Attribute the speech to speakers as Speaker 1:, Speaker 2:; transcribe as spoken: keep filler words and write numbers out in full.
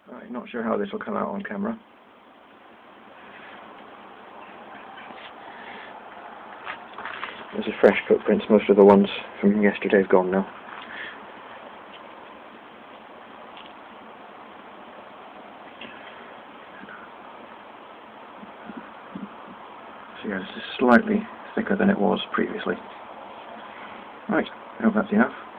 Speaker 1: I'm not sure how this will come out on camera. There's a fresh footprints, most of the ones from yesterday have gone now. So yeah, this is slightly thicker than it was previously. Right, I hope that's enough.